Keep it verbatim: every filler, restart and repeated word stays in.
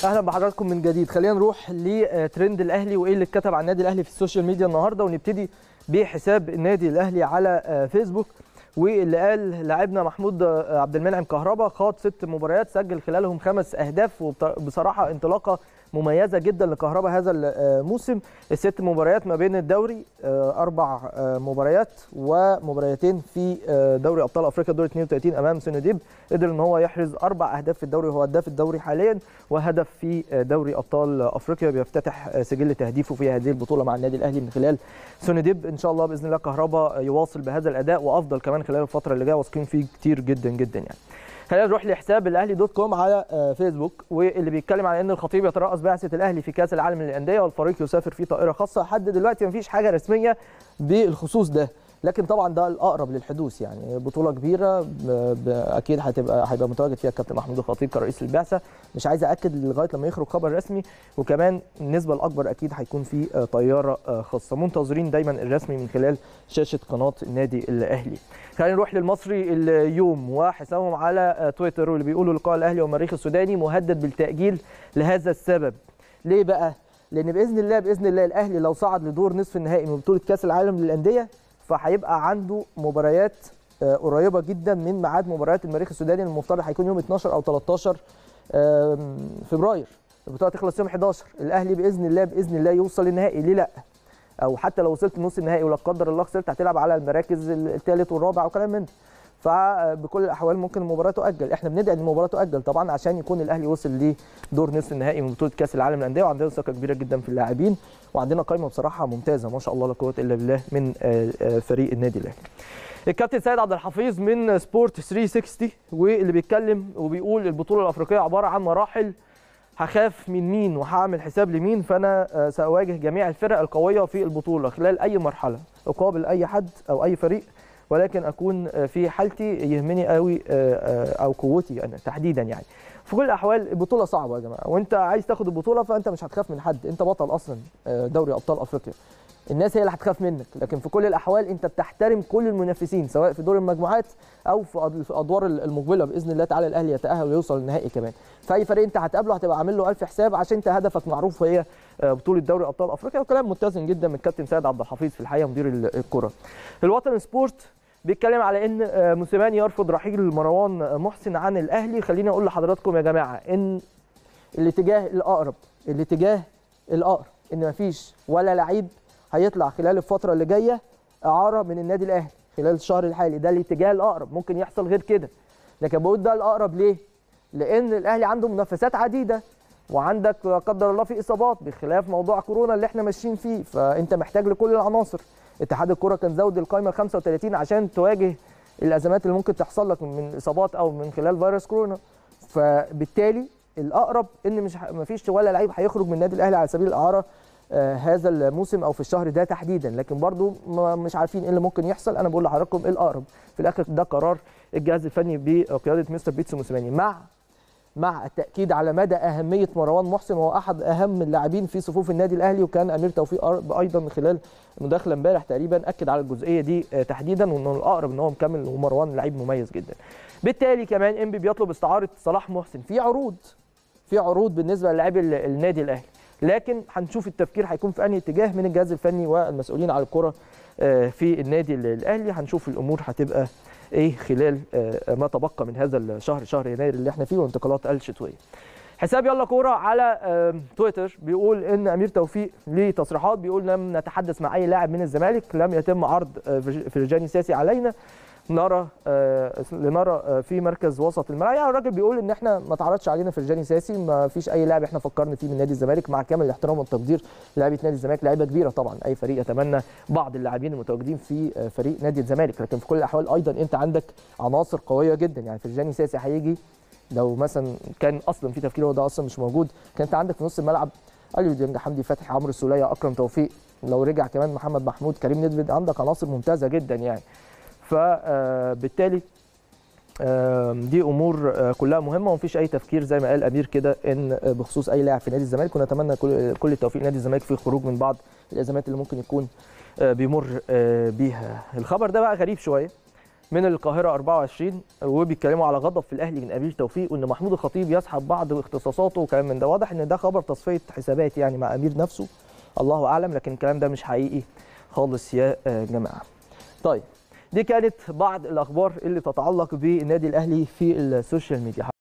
اهلا بحضراتكم من جديد. خلينا نروح لترند الاهلي وايه اللي اتكتب عن النادي الاهلي في السوشيال ميديا النهارده، ونبتدي بحساب النادي الاهلي على فيسبوك، واللي قال لاعبنا محمود عبد المنعم كهربا خاض ست مباريات سجل خلالهم خمس اهداف، وبصراحه انطلاقه مميزه جدا لكهربا هذا الموسم. الست مباريات ما بين الدوري اربع مباريات ومباريتين في دوري ابطال افريقيا دور اثنين وثلاثين امام سينوديب، قدر ان هو يحرز اربع اهداف في الدوري وهو هداف الدوري حاليا، وهدف في دوري ابطال افريقيا بيفتتح سجل تهديفه في هذه البطوله مع النادي الاهلي من خلال سينوديب. ان شاء الله باذن الله كهربا يواصل بهذا الاداء وافضل كمان خلال الفتره اللي جايه، واثقين فيه كتير جدا جدا يعني. خلينا نروح لحساب الاهلي دوت كوم على فيسبوك، واللي بيتكلم عن ان الخطيب يترأس بعثه الاهلي في كاس العالم للانديه والفريق يسافر في طائره خاصه. لحد دلوقتي مفيش حاجه رسميه بالخصوص ده، لكن طبعا ده الاقرب للحدوث، يعني بطوله كبيره اكيد هتبقى هيبقى متواجد فيها الكابتن محمود الخطيب كرئيس البعثه. مش عايز اكد لغايه لما يخرج خبر رسمي، وكمان النسبه الاكبر اكيد هيكون في طياره خاصه. منتظرين دايما الرسمي من خلال شاشه قناه النادي الاهلي. خلينا نروح للمصري اليوم وحسابهم على تويتر، واللي بيقولوا لقاء الاهلي والمريخ السوداني مهدد بالتاجيل لهذا السبب. ليه بقى؟ لان باذن الله باذن الله الاهلي لو صعد لدور نصف النهائي من بطوله كاس العالم للانديه فهيبقى عنده مباريات قريبه جدا من ميعاد مباريات المريخ السوداني، المفترض هيكون يوم اتناشر او تلتاشر فبراير، البطوله تخلص يوم حداشر. الاهلي باذن الله باذن الله يوصل للنهائي، ليه لا؟ او حتى لو وصلت نص النهائي ولا قدر الله خسرت هتلعب على المراكز الثالث والرابع وكلام من ده، فبكل الاحوال ممكن المباراه تؤجل. احنا بندعي ان المباراه تؤجل طبعا عشان يكون الاهلي وصل لدور نصف النهائي من بطوله كاس العالم للانديه، وعندنا ثقه كبيره جدا في اللاعبين، وعندنا قائمه بصراحه ممتازه ما شاء الله لا قوه الا بالله من فريق النادي الاهلي. الكابتن سيد عبد الحفيظ من سبورت ثلاثمية وستين واللي بيتكلم وبيقول البطوله الافريقيه عباره عن مراحل، هخاف من مين وهعمل حساب لمين، فانا ساواجه جميع الفرق القويه في البطوله خلال اي مرحله، اقابل اي حد او اي فريق، ولكن اكون في حالتي يهمني قوي او قوتي انا تحديدا. يعني في كل الاحوال البطوله صعبه يا جماعه، وانت عايز تاخد البطوله فانت مش هتخاف من حد، انت بطل اصلا دوري ابطال افريقيا، الناس هي اللي هتخاف منك، لكن في كل الاحوال انت بتحترم كل المنافسين سواء في دور المجموعات او في الادوار المقبله. باذن الله تعالى الاهلي يتاهل ويوصل للنهائي كمان، فاي فريق انت هتقابله هتبقى عامل له الف حساب عشان انت هدفك معروف وهي بطوله دوري ابطال افريقيا. وكلام متزن جدا من الكابتن سيد عبد الحفيظ في الحقيقه مدير الكره. الوطن سبورت بيتكلم على ان موسيماني يرفض رحيل مروان محسن عن الاهلي. خليني اقول لحضراتكم يا جماعه ان الاتجاه الاقرب الاتجاه الاقرب ان مفيش ولا لعيب هيطلع خلال الفتره اللي جايه اعاره من النادي الاهلي خلال الشهر الحالي، ده الاتجاه الاقرب. ممكن يحصل غير كده، لكن بقول ده الاقرب ليه؟ لان الاهلي عنده منافسات عديده، وعندك لا قدر الله في اصابات بخلاف موضوع كورونا اللي احنا ماشيين فيه، فانت محتاج لكل العناصر. اتحاد الكره كان زود القائمه خمسة وثلاثين عشان تواجه الازمات اللي ممكن تحصل لك من اصابات او من خلال فيروس كورونا، فبالتالي الاقرب ان مش مفيش ولا لعيب هيخرج من النادي الاهلي على سبيل الاعاره آه هذا الموسم او في الشهر ده تحديدا، لكن برضو مش عارفين ايه اللي ممكن يحصل. انا بقول لحضراتكم الاقرب في الاخر ده قرار الجهاز الفني بقياده مستر بيتسو موسيماني، مع مع التاكيد على مدى اهميه مروان محسن، وهو احد اهم اللاعبين في صفوف النادي الاهلي، وكان امير توفيق ايضا من خلال مداخله امبارح تقريبا اكد على الجزئيه دي تحديدا، وانه الاقرب ان هو مكمل، ومروان لعيب مميز جدا. بالتالي كمان انبي بيطلب استعاره صلاح محسن في عروض في عروض بالنسبه للاعبي النادي الاهلي، لكن هنشوف التفكير هيكون في انهي اتجاه من الجهاز الفني والمسؤولين على الكره في النادي الاهلي. هنشوف الامور هتبقى ايه خلال ما تبقى من هذا الشهر، شهر يناير اللي احنا فيه، والانتقالات الشتويه. حساب يلا كوره على تويتر بيقول ان امير توفيق ليه تصريحات، بيقول لم نتحدث مع اي لاعب من الزمالك، لم يتم عرض فرجاني ساسي علينا، نرى لنرى في مركز وسط الملعب. يعني الراجل بيقول ان احنا ما اتعرضش علينا فرجاني ساسي، ما فيش اي لاعب احنا فكرنا فيه من نادي الزمالك، مع كامل الاحترام والتقدير لعيبه نادي الزمالك، لعيبه كبيره طبعا، اي فريق يتمنى بعض اللاعبين المتواجدين في فريق نادي الزمالك، لكن في كل الاحوال ايضا انت عندك عناصر قويه جدا. يعني فرجاني ساسي هيجي لو مثلا كان اصلا في تفكير هو ده اصلا مش موجود، كان انت عندك في نص الملعب اليو ديانج، حمدي فتحي، عمرو السوليه، اكرم توفيق، لو رجع كمان محمد محمود، كريم ندفد، عندك عناصر ممتازه جدا يعني. فبالتالي دي امور كلها مهمه، ومفيش اي تفكير زي ما قال امير كده ان بخصوص اي لاعب في نادي الزمالك، ونتمنى كل التوفيق لنادي الزمالك في الخروج من بعض الازمات اللي ممكن يكون بيمر بيها. الخبر ده بقى غريب شويه، من القاهره أربعة وعشرين، وبيتكلموا على غضب في الاهلي من امير توفيق، وان محمود الخطيب يسحب بعض اختصاصاته وكلام من ده. واضح ان ده خبر تصفيه حسابات يعني مع امير نفسه، الله اعلم، لكن الكلام ده مش حقيقي خالص يا جماعه. طيب دي كانت بعض الاخبار اللي تتعلق بالنادي الاهلي في السوشيال ميديا.